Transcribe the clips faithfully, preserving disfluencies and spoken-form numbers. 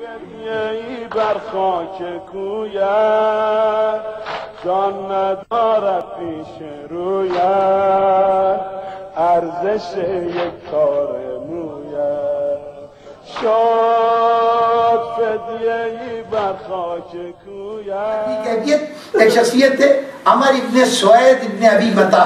ای بر خاک کویت جان ندارد پیش رویت ارزش یک تار مویت شد فدیه ای بر خاک کویت. ایک شخصیت ہے عمر ابن سوید ابن ابی بطا.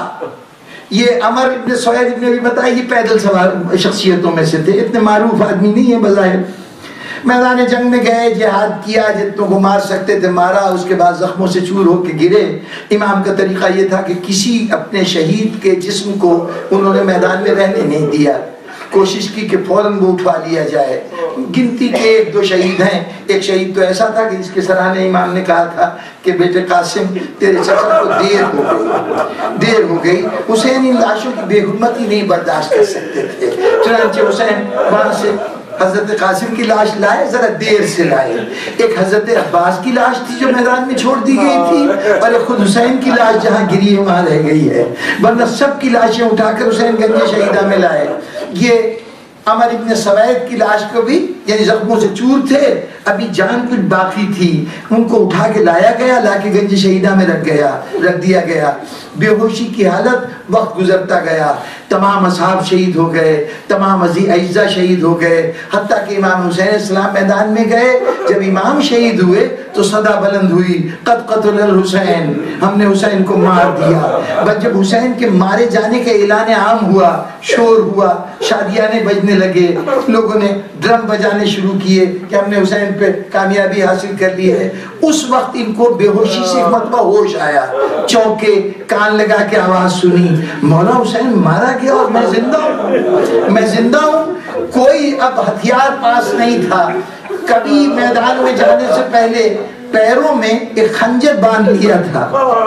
یہ عمر ابن سوید ابن ابی بطا یہ پیدل سوار شخصیتوں میں سے تھے، اتنے معروف آدمی نہیں ہے بظاہر. میدان جنگ میں گئے، جہاد کیا، جتنوں کو مار سکتے تھے مارا، اس کے بعد زخموں سے چور ہو کے گرے. امام کا طریقہ یہ تھا کہ کسی اپنے شہید کے جسم کو انہوں نے میدان میں رہنے نہیں دیا، کوشش کی کہ فوراً وہ اٹھوا لیا جائے. گنتی کے ایک دو شہید ہیں. ایک شہید تو ایسا تھا کہ جس کے سرانے امام نے کہا تھا کہ بیٹے قاسم تیرے چچا کو دیر ہو گئی دیر ہو گئی حسین ان لاشوں کی بے حرمتی نہیں برداشت کر سکتے تھے. چنانچہ حسین وہاں سے حضرت قاسم کی لاش لائے، ذرا دیر سے لائے. ایک حضرت عباس کی لاش تھی جو میدان میں چھوڑ دی گئی تھی، اور ایک خود حسین کی لاش جہاں گری ہے وہاں رہ گئی ہے، ورنہ سب کی لاشیں اٹھا کر حسین گنج شہیدہ میں لائے. یہ عمر ابن سوید کی لاش کو بھی یعنی زخموں سے چور تھے، ابھی جان کچھ باقی تھی، ان کو اٹھا کے لایا گیا، لا کے گنج شہیدہ میں رکھ گیا رکھ دیا گیا. بے ہوشی کی حالت، وقت گزرتا گیا، تمام اصحاب شہید ہو گئے، تمام اعزا شہید ہو گئے، حتیٰ کہ امام حسین السلام میدان میں گئے. جب امام شہید ہوئے تو صدا بلند ہوئی، قد قتل الحسین، ہم نے حسین کو مار دیا. بس جب حسین کے مارے جانے کا اعلان عام ہوا، شور ہوا، شادیانے بجنے لگے، لوگوں نے ڈرم بجانے شروع کیے کہ ہم نے حسین پہ کامیابی حاصل کر لی ہے. اس وقت ان کو بے ہوشی سے ایک مرتبہ ہوش آیا، چونکے، کان لگا کے آواز سنی، مولا حسین مارا گیا اور میں زندہ ہوں میں زندہ ہوں. کوئی اب ہتھیار پاس نہیں تھا. کبھی میدان میں جانے سے پہلے پیروں میں ایک خنجر باندھ لیا تھا،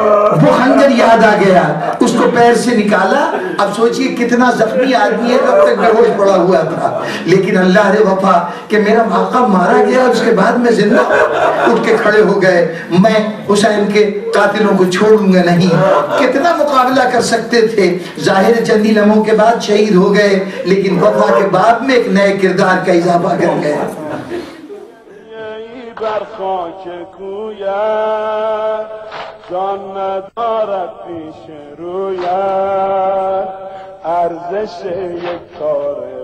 وہ خنجر یاد آ گیا، اس کو پیر سے نکالا. اب سوچئے کتنا زخمی آدمی ہے، کب تک بے ہوش پڑا ہوا تھا، لیکن اللہ نے وفا کہ میرا آقا مارا گیا اس کے بعد میں زندہ. اٹھ کے کھڑے ہو گئے، میں حسین کے قاتلوں کو چھوڑوں گا نہیں. کتنا مقابلہ کر سکتے تھے. ظاہر چندی لمحوں کے بعد شہید ہو گئے، لیکن وفا کے بعد میں ایک نئے کردار کا اضافہ کر گئے. بر خاک کویت جان ندارد پیش رویت ارزش یک تار